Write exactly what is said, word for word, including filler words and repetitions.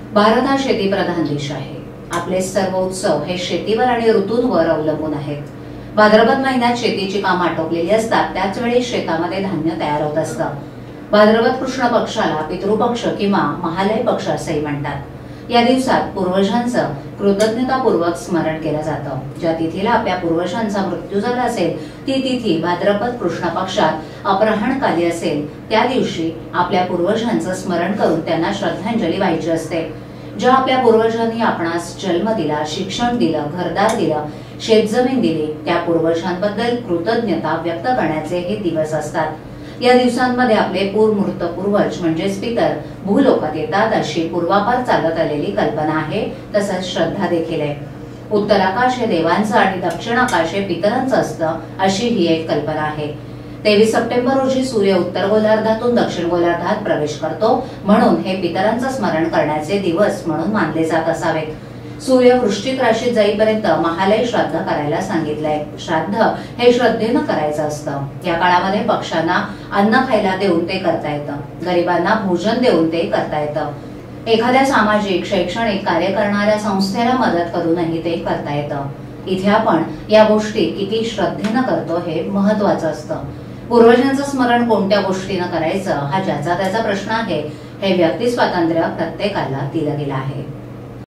भारत हा शेतीप्रधान देश आहे। आपले सर्व उत्सव हे शेतीवर आणि ऋतूंवर अवलंबून आहेत। भाद्रपद महिन्यात शेतीची कामं आटोपलेली असतात, त्याच वेळी शेतामध्ये धान्य तयार होत असतं। भाद्रपद कृष्ण पक्षाला पितृपक्ष किंवा महालय पक्ष असेही म्हणतात। या दिवसात पूर्वजांचं कृतज्ञतापूर्वक स्मरण केलं जातं। ज्या तिथीला आपल्या पूर्वजांचा मृत्यू झाला असेल ती तिथी भाद्रपद कृष्ण पक्षात अपराह्नकाली असेल, त्या दिवशी आपल्या पूर्वजांचं स्मरण करून त्यांना श्रद्धांजली वाहायची असते। ज्या आपल्या पूर्वजांनी आपणास जन्म दिला, शिक्षण दिलं, घरदार दिलं, शेतजमीन दिली, त्या पूर्वजांबद्दल कृतज्ञता व्यक्त करण्याचे हे दिवस असतात। या दिवसांमध्ये आपले पूर्वमूर्त पूर्वज म्हणजेच पितर भूलोकात येतात अशी पूर्वापार चालत आलेली कल्पना आहे, तसंच श्रद्धा देखील आहे। उत्तर आकाश हे देवांचं आणि दक्षिण आकाश हे पितरांचं असतं अशी ही एक कल्पना आहे। तेवीस सप्टेंबर रोजी सूर्य उत्तर गोलार्धातून दक्षिण गोलार्धात प्रवेश करतो, म्हणून हे पितरांचं स्मरण करण्याचे दिवस म्हणून मानले जात असावेत। सूर्य वृश्चिक राशीत जाईपर्यंत महालय श्राद्ध करायला सांगितलंय। श्राद्ध हे श्रद्धेनं करायचं असतं। या काळामध्ये पक्ष्यांना अन्न खायला देऊन ते करता येतं, गरिबांना भोजन देऊन ते करता येतं, एखाद्या सामाजिक शैक्षणिक कार्य करणाऱ्या संस्थेला मदत करूनही ते करता येतं। इथे आपण या गोष्टी किती श्रद्धेनं करतो हे महत्वाचं असतं। पूर्वजांचं स्मरण कोणत्या गोष्टीनं करायचं हा ज्याचा त्याचा प्रश्न आहे। हे व्यक्ती स्वातंत्र्य प्रत्येकाला दिलं गेलं आहे।